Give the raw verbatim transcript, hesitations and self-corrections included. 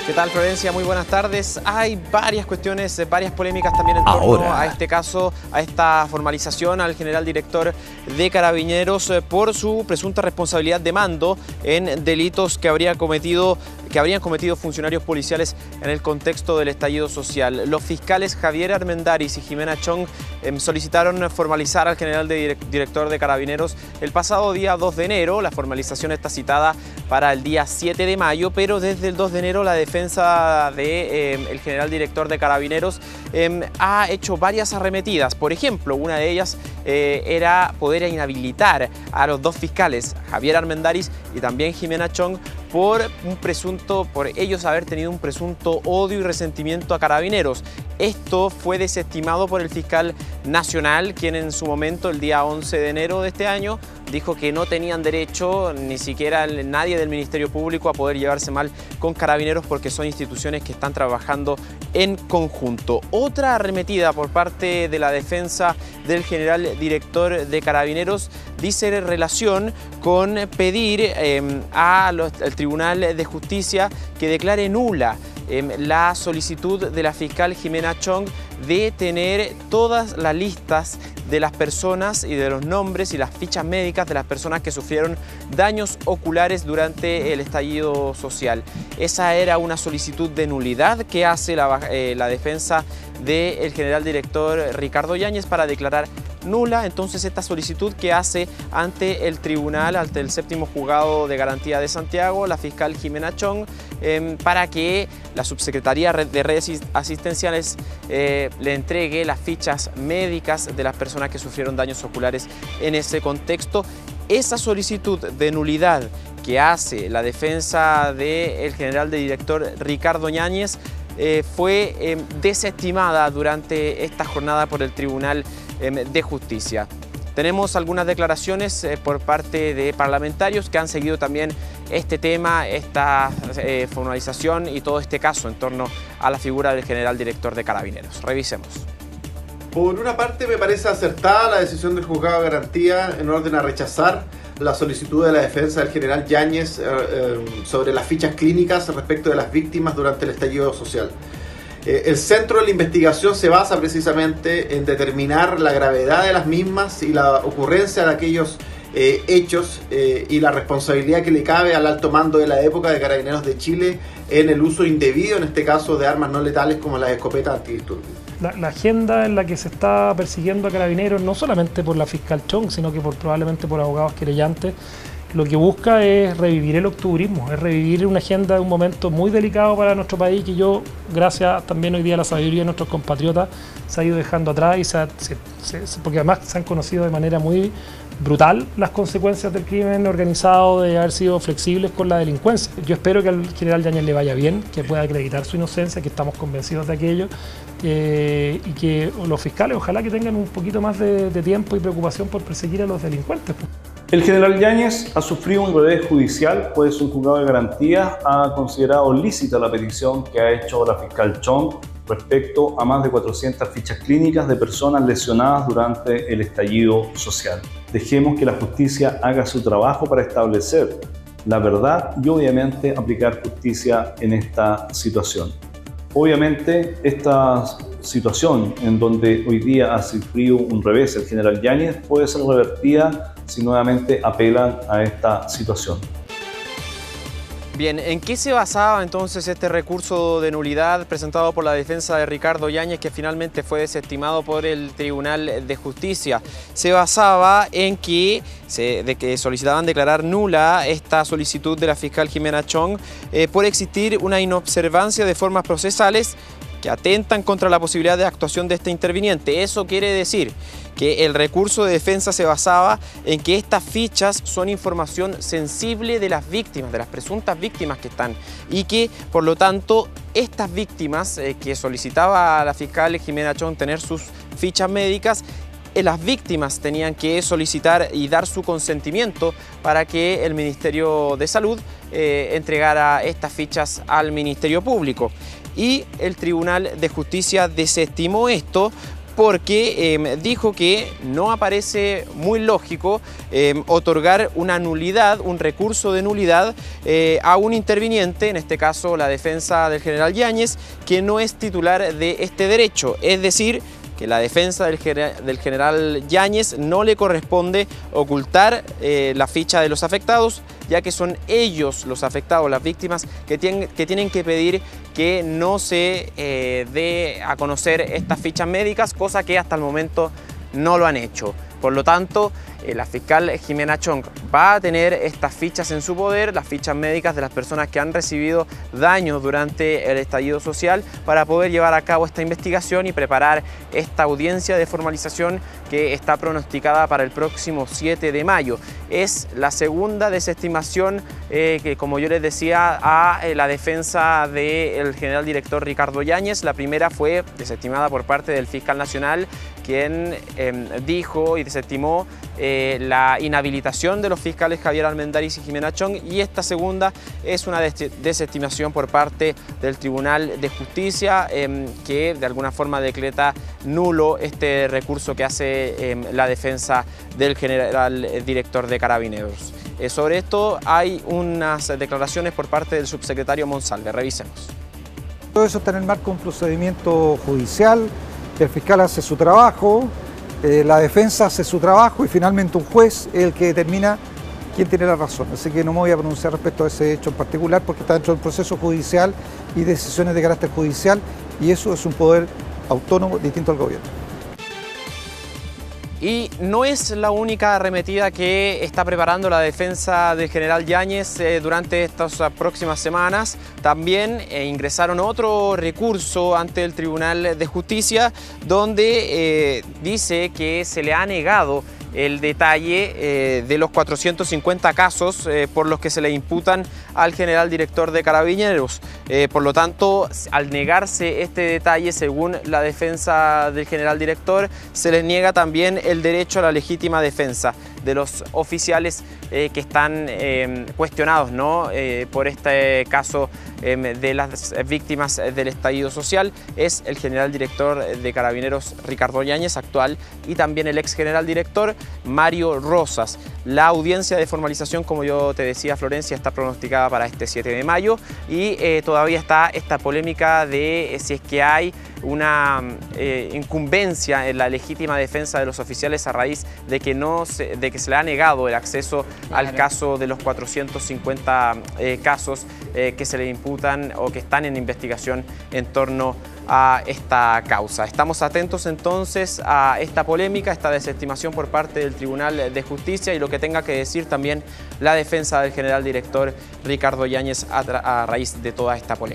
¿Qué tal, Florencia? Muy buenas tardes. Hay varias cuestiones, varias polémicas también en torno Ahora. a este caso, a esta formalización al general director de Carabineros por su presunta responsabilidad de mando en delitos que habría cometido que habrían cometido funcionarios policiales en el contexto del estallido social. Los fiscales Javier Armendáriz y Jimena Chong eh, solicitaron formalizar al general de director de Carabineros el pasado día dos de enero. La formalización está citada para el día siete de mayo, pero desde el dos de enero la defensa del de, eh, el general director de Carabineros eh, ha hecho varias arremetidas. Por ejemplo, una de ellas eh, era poder inhabilitar a los dos fiscales, Javier Armendáriz y también Jimena Chong, por un presunto, por ellos haber tenido un presunto odio y resentimiento a Carabineros. Esto fue desestimado por el fiscal nacional, quien en su momento, el día once de enero de este año, dijo que no tenían derecho, ni siquiera nadie del Ministerio Público, a poder llevarse mal con Carabineros porque son instituciones que están trabajando en conjunto. Otra arremetida por parte de la defensa del general director de Carabineros dice relación con pedir eh, a los, al Tribunal de Justicia que declare nula eh, la solicitud de la fiscal Jimena Chong de tener todas las listas de las personas y de los nombres y las fichas médicas de las personas que sufrieron daños oculares durante el estallido social. Esa era una solicitud de nulidad que hace la, eh, la defensa del general director Ricardo Yáñez para declarar nula entonces esta solicitud que hace ante el tribunal, ante el séptimo juzgado de garantía de Santiago, la fiscal Jimena Chong, eh, para que la subsecretaría de redes asistenciales eh, le entregue las fichas médicas de las personas que sufrieron daños oculares en ese contexto. Esa solicitud de nulidad que hace la defensa del general de director Ricardo Yáñez eh, fue eh, desestimada durante esta jornada por el Tribunal de Justicia. Tenemos algunas declaraciones eh, por parte de parlamentarios que han seguido también este tema, esta eh, formalización y todo este caso en torno a la figura del general director de Carabineros. Revisemos. Por una parte, me parece acertada la decisión del juzgado de garantía en orden a rechazar la solicitud de la defensa del general Yáñez eh, eh, sobre las fichas clínicas respecto de las víctimas durante el estallido social. El centro de la investigación se basa precisamente en determinar la gravedad de las mismas y la ocurrencia de aquellos eh, hechos eh, y la responsabilidad que le cabe al alto mando de la época de Carabineros de Chile en el uso indebido, en este caso, de armas no letales como las escopetas antidisturbios. La, la agenda en la que se está persiguiendo a Carabineros, no solamente por la fiscal Chong, sino que por, probablemente por abogados querellantes, lo que busca es revivir el octubrismo, es revivir una agenda de un momento muy delicado para nuestro país que yo, gracias también hoy día a la sabiduría de nuestros compatriotas, se ha ido dejando atrás, y se, se, se, porque además se han conocido de manera muy brutal las consecuencias del crimen organizado, de haber sido flexibles con la delincuencia. Yo espero que al general Yáñez le vaya bien, que pueda acreditar su inocencia, que estamos convencidos de aquello, eh, y que los fiscales ojalá que tengan un poquito más de, de tiempo y preocupación por perseguir a los delincuentes. El general Yáñez ha sufrido un revés judicial, pues un juzgado de garantía ha considerado lícita la petición que ha hecho la fiscal Chong respecto a más de cuatrocientas fichas clínicas de personas lesionadas durante el estallido social. Dejemos que la justicia haga su trabajo para establecer la verdad y obviamente aplicar justicia en esta situación. Obviamente esta situación en donde hoy día ha sufrido un revés el general Yáñez puede ser revertida si nuevamente apelan a esta situación. Bien, ¿en qué se basaba entonces este recurso de nulidad presentado por la defensa de Ricardo Yáñez, que finalmente fue desestimado por el Tribunal de Justicia? Se basaba en que, se, de que solicitaban declarar nula esta solicitud de la fiscal Jimena Chong eh, por existir una inobservancia de formas procesales que atentan contra la posibilidad de actuación de este interviniente. Eso quiere decir que el recurso de defensa se basaba en que estas fichas son información sensible de las víctimas, de las presuntas víctimas que están, y que, por lo tanto, estas víctimas eh, que solicitaba a la fiscal Jimena Chong tener sus fichas médicas, eh, las víctimas tenían que solicitar y dar su consentimiento para que el Ministerio de Salud eh, entregara estas fichas al Ministerio Público. Y el Tribunal de Justicia desestimó esto porque eh, dijo que no aparece muy lógico eh, otorgar una nulidad, un recurso de nulidad eh, a un interviniente, en este caso la defensa del general Yáñez, que no es titular de este derecho, es decir, que la defensa del, del general Yáñez no le corresponde ocultar eh, la ficha de los afectados, ya que son ellos los afectados, las víctimas, que tienen que, tienen que pedir que no se eh, dé a conocer estas fichas médicas, cosa que hasta el momento no lo han hecho. Por lo tanto, eh, la fiscal Jimena Chong va a tener estas fichas en su poder, las fichas médicas de las personas que han recibido daños durante el estallido social, para poder llevar a cabo esta investigación y preparar esta audiencia de formalización que está pronosticada para el próximo siete de mayo. Es la segunda desestimación eh, que, como yo les decía, a eh, la defensa del general director Ricardo Yáñez. La primera fue desestimada por parte del fiscal nacional, quien eh, dijo y desestimó eh, la inhabilitación de los fiscales Javier Almendaris y Jimena Chong, y esta segunda es una des desestimación por parte del Tribunal de Justicia eh, que de alguna forma decreta nulo este recurso que hace eh, la defensa del general eh, director de Carabineros. Eh, sobre esto hay unas declaraciones por parte del subsecretario Monsalve. Revisemos. Todo eso está en el marco de un procedimiento judicial. El fiscal hace su trabajo, eh, la defensa hace su trabajo y finalmente un juez es el que determina quién tiene la razón. Así que no me voy a pronunciar respecto a ese hecho en particular porque está dentro del proceso judicial y decisiones de carácter judicial, y eso es un poder autónomo distinto al gobierno. Y no es la única arremetida que está preparando la defensa del general Yáñez eh, durante estas próximas semanas. También eh, ingresaron otro recurso ante el Tribunal de Justicia, donde eh, dice que se le ha negado el detalle eh, de los cuatrocientos cincuenta casos eh, por los que se le imputan al general director de Carabineros. Eh, por lo tanto, al negarse este detalle, según la defensa del general director, se les niega también el derecho a la legítima defensa de los oficiales eh, que están eh, cuestionados, ¿no? eh, por este caso eh, de las víctimas del estallido social. Es el general director de Carabineros Ricardo Yáñez, actual, y también el ex general director Mario Rosas. La audiencia de formalización, como yo te decía, Florencia, está pronosticada para este siete de mayo, y eh, todavía está esta polémica de eh, si es que hay una eh, incumbencia en la legítima defensa de los oficiales a raíz de que, no se, de que se le ha negado el acceso claro. al caso de los cuatrocientos cincuenta eh, casos eh, que se le imputan o que están en investigación en torno a esta causa. Estamos atentos entonces a esta polémica, esta desestimación por parte del Tribunal de Justicia y lo que tenga que decir también la defensa del general director Ricardo Yáñez a, a raíz de toda esta polémica.